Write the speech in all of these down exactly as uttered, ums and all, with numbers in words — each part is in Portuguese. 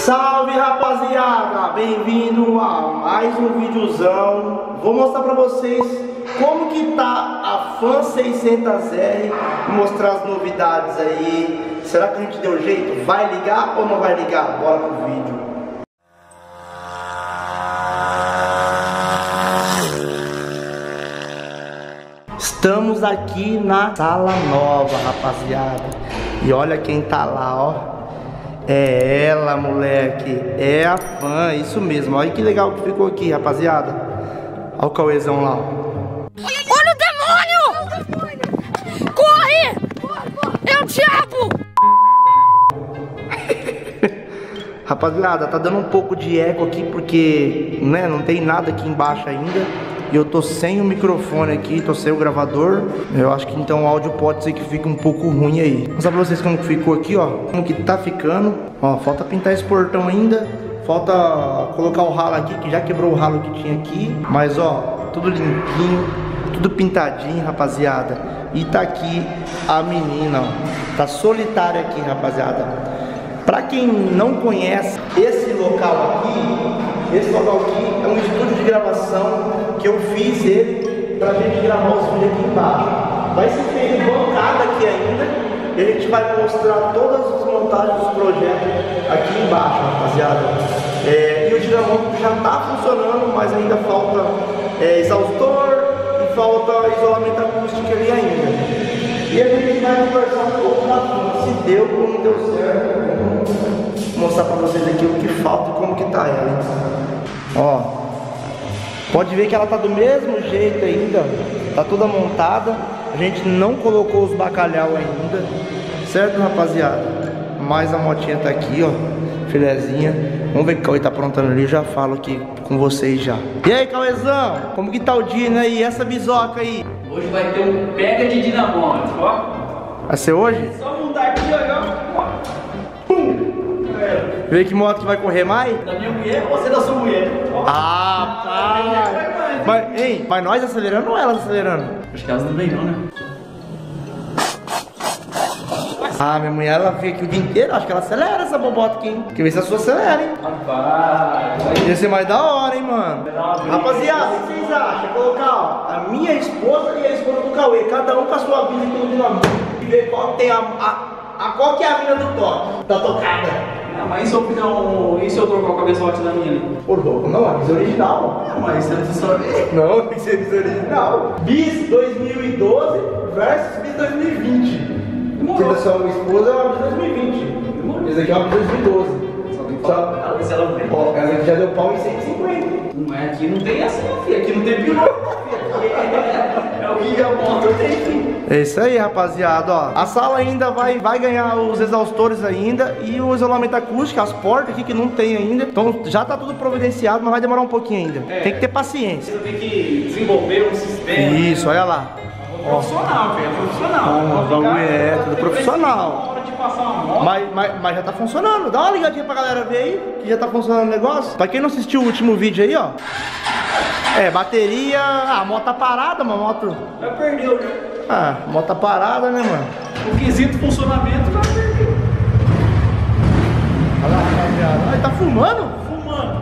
Salve, rapaziada, bem-vindo a mais um videozão. Vou mostrar pra vocês como que tá a Fan seiscentos R, mostrar as novidades aí. Será que a gente deu jeito? Vai ligar ou não vai ligar? Bora pro vídeo. Estamos aqui na sala nova, rapaziada. E olha quem tá lá, ó. É ela, moleque. É a Fan, isso mesmo. Olha que legal que ficou aqui, rapaziada. Olha o Cauêzão lá. Olha o demônio! Corre! É o diabo! Rapaziada, tá dando um pouco de eco aqui porque, né, não tem nada aqui embaixo ainda. E eu tô sem o microfone aqui, tô sem o gravador. Eu acho que então o áudio pode ser que fique um pouco ruim aí. Vou mostrar pra vocês como que ficou aqui, ó. Como que tá ficando. Ó, falta pintar esse portão ainda. Falta colocar o ralo aqui, que já quebrou o ralo que tinha aqui. Mas ó, tudo limpinho, tudo pintadinho, rapaziada. E tá aqui a menina, ó. Tá solitária aqui, rapaziada. Pra quem não conhece esse local aqui, esse local aqui é um estúdio de gravação que eu fiz ele pra gente gravar os vídeos aqui embaixo. Vai ser feito bancada aqui ainda e a gente vai mostrar todas as montagens dos projetos aqui embaixo, rapaziada. É, e o dinamômetro já tá funcionando, mas ainda falta é, exaustor e falta isolamento acústico ali ainda. E a gente vai conversar um pouco na frente, se deu ou não deu certo. Vou mostrar pra vocês aqui o que falta e como que tá ela. Ó, pode ver que ela tá do mesmo jeito ainda, tá toda montada. A gente não colocou os bacalhau ainda, certo, rapaziada? Mas a motinha tá aqui, ó, filezinha. Vamos ver o que o Cauê tá aprontando ali, eu já falo aqui com vocês já. E aí, Cauêzão, como que tá o dia, né? E essa bisoca aí? Hoje vai ter um pega de dinamômetro, ó. Vai ser hoje? Só montar aqui, ó. Pum! Vê que moto que vai correr mais? Da minha mulher ou você da sua mulher? Ó. Ah, pai! Mas, hein, mas nós acelerando ou elas acelerando? Acho que elas não vêm não, né? Ah, minha mulher, ela fica aqui o dia inteiro, acho que ela acelera essa bobota aqui, hein? Quer ver se a sua acelera, hein? Rapaz! Ia ser mais da hora, hein, mano? Rapaziada, o que vocês acham? Colocar, ó, a minha esposa e a esposa do Cauê, cada um com a sua vida aqui no dinamômetro. E ver qual tem a, a, a... Qual que é a mina do toque? Da tocada. Ah, mas e se eu fizer um... E se eu trocar o cabeçote da minha ali? Por louco, não, a bis original. Ah, mas você não sabe. Não, tem que ser bis original. Bis dois mil e doze versus bis dois mil e vinte. Porque da sua esposa é uma bis dois mil e vinte. Esse aqui é uma bis dois mil e doze. Só tem que falar. Ah, mas ela vem. Ó, essa aqui já deu pau em cento e cinquenta. Não é aqui, não tem assim, filho. Aqui não tem piloto, filho. É, é o que a moto tem, filho. É isso aí, rapaziada, ó. A sala ainda vai, vai ganhar os exaustores ainda e o isolamento acústico, as portas aqui que não tem ainda. Então já tá tudo providenciado, mas vai demorar um pouquinho ainda. É, tem que ter paciência. Você tem que desenvolver um sistema. Isso, olha lá. Profissional, velho, profissional. Ah, o bagulho é tudo profissional. Na hora de passar uma moto. Mas, mas, mas já tá funcionando. Dá uma ligadinha pra galera ver aí, que já tá funcionando o negócio. Pra quem não assistiu o último vídeo aí, ó. É, bateria... Ah, a moto tá parada, uma moto... Já perdeu, né? Ah, a moto tá parada, né, mano? O quesito funcionamento já perdeu. Olha lá, rapaziada. Ai, tá fumando? Fumando.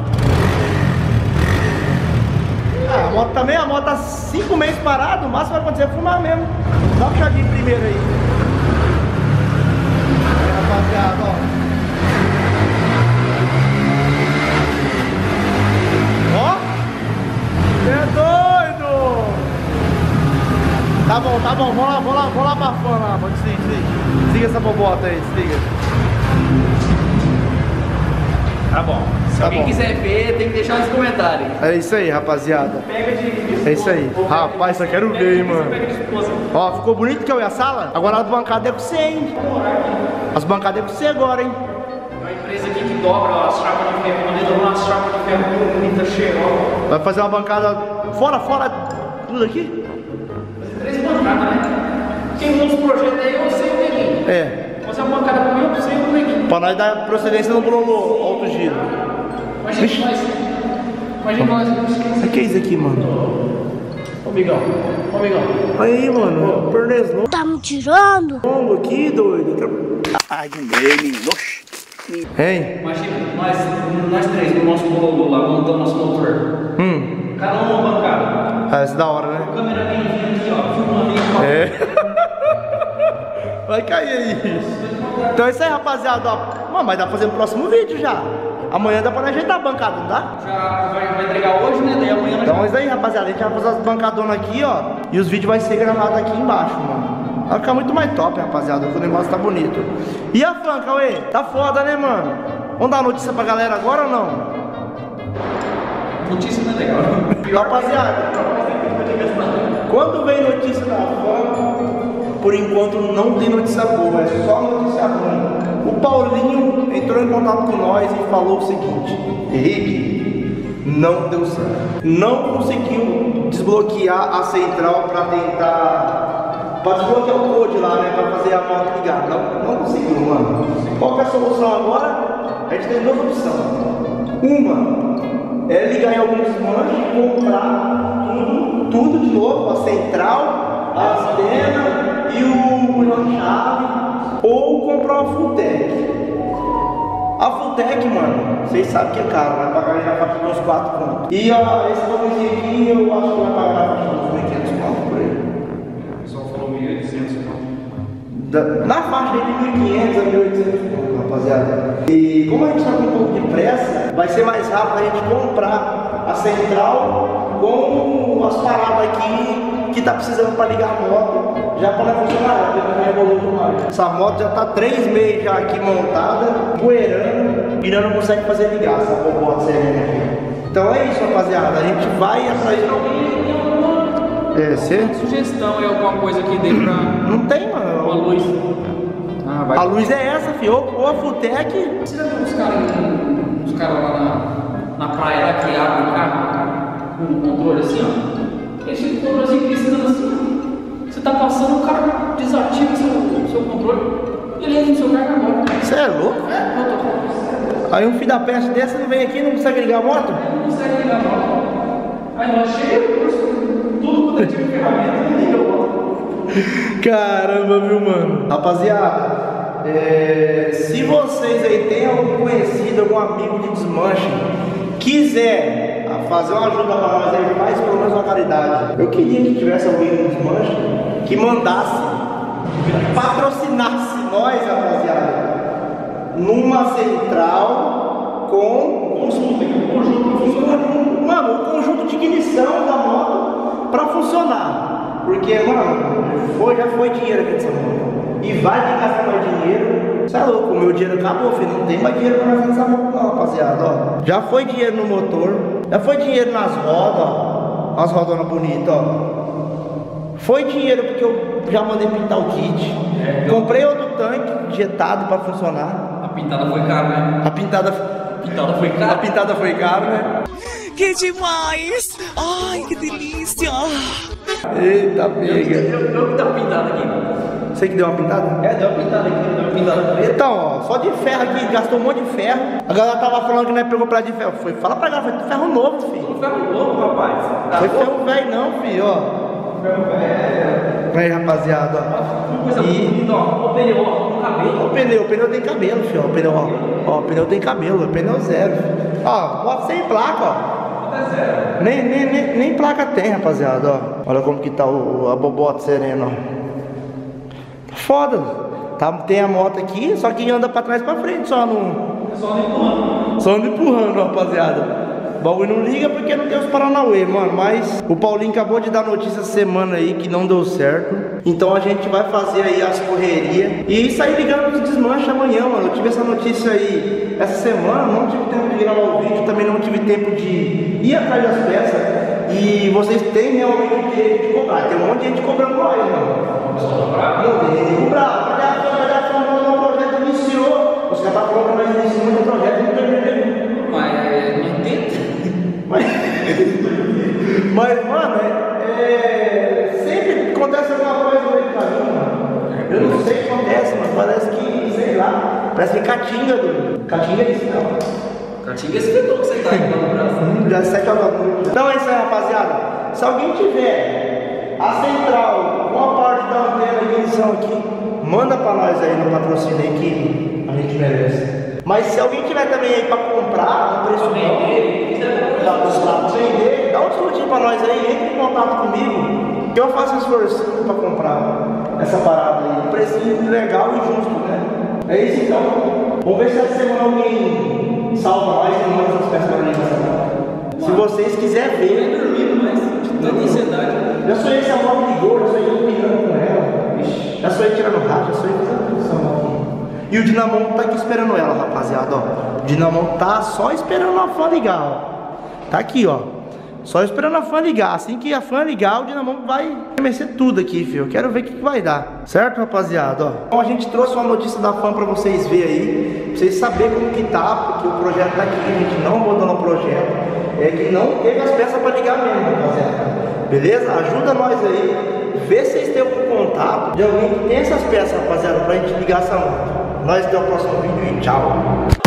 Ah, a moto também, a moto tá cinco meses parada, o máximo vai acontecer é fumar mesmo. Dá uma puxadinha primeiro aí. Aí, rapaziada, ó. Ó! Você é doido! Tá bom, tá bom, vamos lá, vamos lá, vamos lá pra fã lá, pode desliga, desliga. Desliga essa bobota aí, desliga. Tá bom. Se Tá alguém bom. quiser ver, tem que deixar nos comentários. É isso aí, rapaziada. Pega de, de É isso aí. Rapaz, só quero ver, hein, mano. Pega de esposa. Ó, ficou bonito que eu ia a sala? Agora as bancadas é com você, hein? As bancadas é com você agora, hein? É uma empresa aqui que dobra ó, as chapas de ferro, quando ele dobra umas chapas de ferro muito bonita, cheirosa. Vai fazer uma bancada fora, fora, tudo aqui? Fazer três bancadas, né? Quem monta os projetos aí, eu sei o neguinho. É. Fazer uma bancada com eu, eu sei o neguinho. Pra nós dar procedência no brolô, alto giro. Imagina nós. Imagina nós. O que é isso aqui, mano? Ô, amigão. Ô, amigão. Aí, mano, pernês longo. Tá me tirando? Longo aqui, doido. Ai, dele, oxi. Hein? Imagina, nós, nós três no nosso bolo lá, montando nosso motor. Hum. Cada um uma bancada. Ah, isso é da hora, né? O câmera vem vindo aqui, ó, filmando aí. É. Vai cair aí. Então é isso aí, rapaziada. Ó. Mano, mas dá pra fazer o próximo vídeo já. Amanhã dá pra nós ajeitar a bancada, não dá? Já vai, vai entregar hoje, né? Daí amanhã nós... Então é isso aí, rapaziada. A gente vai fazer as bancadonas aqui, ó. E os vídeos vai ser gravados aqui embaixo, mano. Vai ficar muito mais top, rapaziada. O negócio tá bonito. E a fã, Cauê? Tá foda, né, mano? Vamos dar notícia pra galera agora ou não? Notícia não é legal. Rapaziada, quando vem notícia da fã, por enquanto não tem notícia boa, é só notícia ruim. O Paulinho entrou em contato com nós e falou o seguinte: Henrique, não deu certo. Não conseguiu desbloquear a central pra tentar... Pra desbloquear o code lá, né? Pra fazer a moto ligar. Não, não conseguiu, mano. Qual que é a solução agora? A gente tem duas opções. Uma é ligar em algum desmanche e comprar tudo, tudo de novo, a central, a antena e o bujão-chave, ou comprar uma Fulltech. A Fulltech, mano, vocês sabem que é caro, vai pagar na faixa dos quatro pontos. E ó, esse bagulho aqui eu acho que vai pagar na faixa dos mil e quinhentos pontos por aí. O pessoal falou mil e oitocentos pontos. Na faixa de mil e quinhentos a mil e oitocentos pontos, rapaziada. E como a gente tá com um pouco de pressa, vai ser mais rápido a gente comprar a central com as paradas aqui que tá precisando para ligar a moto, já para funcionar, porque não rebolou demais. Essa moto já tá três meses já aqui montada, poeirando, e não consegue fazer ligar essa bobota serena aqui. Então é isso, rapaziada, a gente vai atrás de... É, você? Sugestão é alguma coisa que dê pra... Não tem, mano. Uma luz. Ah, vai. A luz é essa, filho. Ou, ou a Fulltech. Você já viu os caras os caras lá na, na praia lá que abrem o carro com o controle assim, ó? Eles ficam com o controlezinho piscando assim, ó. Você tá passando, o cara desativa o seu, seu controle e ele entra no seu carro agora. Você é louco? É, eu tô falando. Aí um filho da peste desse não vem aqui e não consegue ligar a moto? Ele não consegue ligar a moto. Aí nós chegamos, tudo quando eu tive ferramenta, ele liga a moto. Caramba, viu, mano? Rapaziada, é, se vocês aí têm algum conhecido, algum amigo de desmanche, quiser fazer uma ajuda para nós aí, faz pelo menos uma caridade. Eu queria que tivesse alguém de desmanche que mandasse, patrocinasse nós, rapaziada, numa central com um conjunto, mano, o conjunto de ignição da moto para funcionar. Porque, mano, foi, já foi dinheiro aqui dessa moto. E vai ter que gastar mais dinheiro. Você é louco, o meu dinheiro acabou, filho. Não tem mais dinheiro pra fazer essa moto não, rapaziada, ó. Já foi dinheiro no motor. Já foi dinheiro nas rodas, ó. As rodonas bonitas, ó. Foi dinheiro porque eu já mandei pintar o kit. É, comprei outro tanque injetado pra funcionar. A pintada foi cara, né? A pintada, a pintada foi cara. A pintada foi cara, né? Que demais! Ai, que delícia! Eita, pega. Eu, eu, eu que dei uma pintada aqui. Você que deu uma pintada? É, deu uma pintada aqui, deu uma pintada preta. Então, ó, só de ferro aqui, gastou um monte de ferro. A galera tava falando que não é pegou pra de ferro. Foi, fala pra galera, foi ferro novo, filho. Foi ferro novo, rapaz. Tá foi bom? ferro velho não, filho, ó. Ferro velho. Aí, rapaziada, ó. Uma coisa e... bonita, ó. O pneu, ó, no cabelo. O pneu, o pneu tem cabelo, filho. O pneu, ó. Ó, o pneu tem cabelo, o pneu zero. Filho. Ó, moto sem placa, ó. Nem, nem, nem, nem placa tem, rapaziada, ó. Olha como que tá o, a bobota serena, ó. Tá foda. Tá, tem a moto aqui, só que anda pra trás e pra frente, só não... Só anda empurrando. Só anda empurrando, rapaziada. O bagulho não liga porque não tem os Paranauê, mano. Mas o Paulinho acabou de dar notícia essa semana aí que não deu certo. Então a gente vai fazer aí as correrias e sair ligando os desmanches amanhã, mano. Eu tive essa notícia aí essa semana, não tive tempo de gravar o vídeo, também não tive tempo de ir atrás das peças. E vocês têm realmente o direito de cobrar. Tem um monte de gente cobrando nós, mano. Não tem gente cobrar. Cadê a fama? Cadê a fama? O projeto iniciou. Os caras estão falando que nós iniciamos o projeto, não tem ninguém. Mas não entende. Mas, mas mano, é, é, sempre acontece alguma coisa no meio do caminho, mano. Eu não sei o que acontece, mas parece que, sei lá, parece que catinga do. Catinga é isso, não. Catinga é esse vetor que você tá aqui no braço. Já sete horas da noite. Então é isso aí, rapaziada. Se alguém tiver a central com a parte da antena de ignição aqui, manda pra nós aí no patrocínio aí que a gente merece. Mas se alguém tiver também aí pra comprar, um preço bom, dá pra vender, dá um descontinho pra nós aí, entre em contato comigo, que eu faço um esforço pra comprar essa parada aí. Um precinho legal e justo, né? É isso então. Vamos ver se essa semana alguém salva nós e manda essas peças pra mim. Se vocês quiserem ver. Eu nem dormindo mais, de tanta ansiedade. Já sonhei se a moto ligou, já sonhei empinando com ela. Ixi, já sonhei tirando rádio, já sonhei fazendo tudo essa moto. E o Dinamon tá aqui esperando ela, rapaziada, ó. O Dinamon tá só esperando a fã ligar, ó. Tá aqui, ó. Só esperando a fã ligar. Assim que a fã ligar, o Dinamon vai mexer tudo aqui, filho. Eu quero ver o que, que vai dar. Certo, rapaziada, ó. Então a gente trouxe uma notícia da fã pra vocês verem aí. Pra vocês saberem como que tá, porque o projeto tá aqui. A gente não abandonou o projeto. É que não teve as peças pra ligar mesmo, rapaziada. Beleza? Ajuda nós aí. Vê se vocês têm algum contato de alguém que tem essas peças, rapaziada, pra gente ligar essa moto. Nós até o próximo vídeo e tchau.